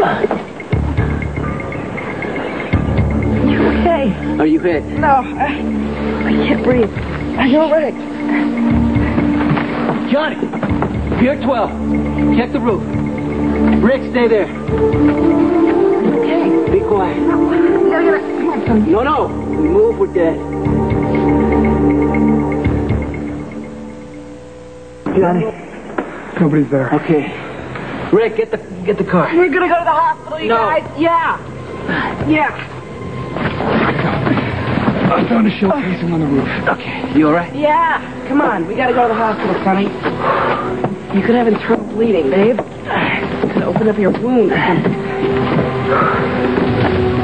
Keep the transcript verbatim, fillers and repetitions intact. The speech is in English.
You okay? Are you hit? No, I, I can't breathe. Are you all right? Johnny, Pier twelve. Check the roof. Rick, stay there. Okay. Be quiet. No, we gotta get a... Come on, son. No, no. We move, we're dead. Johnny. Nobody's there. Okay. Rick, get the get the car. We're gonna go to the hospital, you No. guys. Yeah. Yeah. I found a shell casing on the roof. Okay. You all right? Yeah. Come on. We gotta go to the hospital, Sonny. You could have internal bleeding, babe. Could open up your wound or something.